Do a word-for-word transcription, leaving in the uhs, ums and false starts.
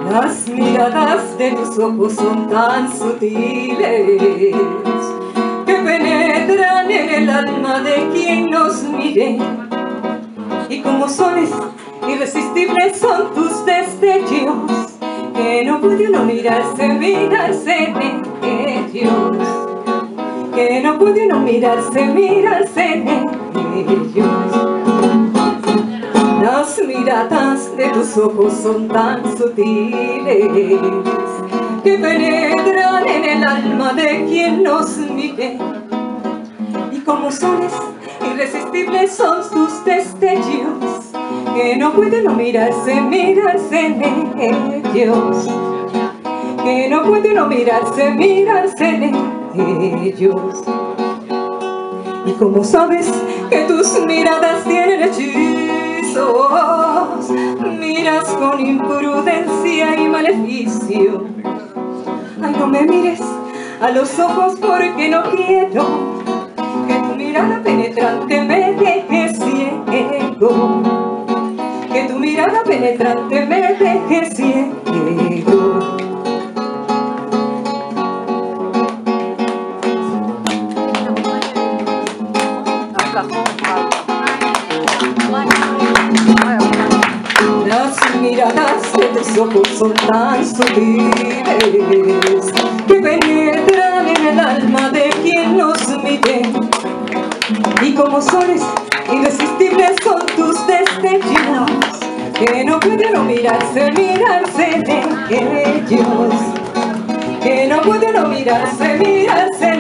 Las miradas de tus ojos son tan sutiles que penetran en el alma de quien nos mire, y como soles irresistibles son tus destellos, que no puede uno mirarse, mirarse en ellos, que no puede uno mirarse, mirarse en ellos. Las miradas de tus ojos son tan sutiles que penetran en el alma de quien nos mire, y como soles irresistibles son tus destellos, que no puede uno mirarse, mirarse en ellos, que no puede uno mirarse, mirarse en ellos. Y como sabes que tus miradas tienen hechizos, miras con imprudencia y maleficio. Ay, no me mires a los ojos porque no quiero que tu mirada penetrante me deje ciego, que tu mirada penetrante me deje ciego. Las miradas de tus ojos son tan sutiles que penetran en el alma de quien nos mire, y como soles irresistibles son tus destellos, que no puede no mirarse, mirarse en ellos, que no puede no mirarse, mirarse